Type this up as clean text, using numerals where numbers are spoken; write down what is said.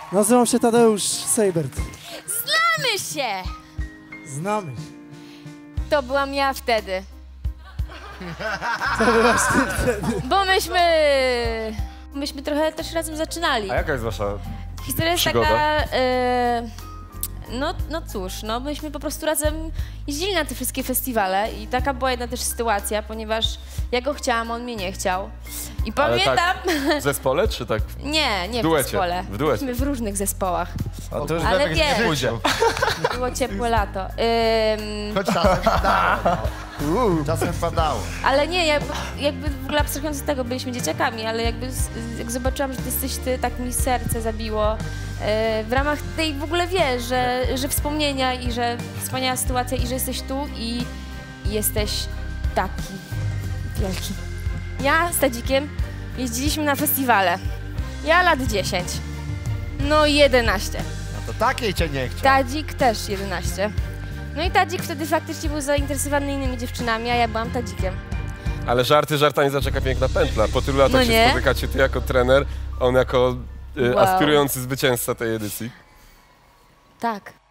Nazywam się Tadeusz Seibert. Znamy się! Znamy się. To byłam ja wtedy. To byłaś ty wtedy. Bo myśmy trochę też razem zaczynali. A jaka jest wasza Historia jest przygoda? taka... no cóż, no myśmy po prostu razem jeździli na te wszystkie festiwale i taka była jedna też sytuacja, ponieważ ja go chciałam, on mnie nie chciał. I Ale pamiętam... tak w zespole, czy tak? Nie, w duecie, zespole. w duecie. Byliśmy w różnych zespołach. A to już Ale wiemy, wiesz. gdzie pójdzie. Było ciepłe lato. Choć czasem padało. Czasem padało. Ale nie, jakby w ogóle abstrahując od tego, byliśmy dzieciakami, ale jakby jak zobaczyłam, że ty jesteś ty, tak mi serce zabiło. W ramach tej w ogóle wiesz, że wspomnienia i że wspaniała sytuacja i że jesteś tu i jesteś taki wielki. Ja z Tadzikiem jeździliśmy na festiwale. Ja lat 10. No 11. No to takiej cię nie chciał. Tadzik też 11. No i Tadzik wtedy faktycznie był zainteresowany innymi dziewczynami, a ja byłam Tadzikiem. Ale żarty żartami zaczeka piękna pętla. Po tylu latach No się nie? spotykacie, ty jako trener, on jako Wow. aspirujący zwycięzca tej edycji. Tak.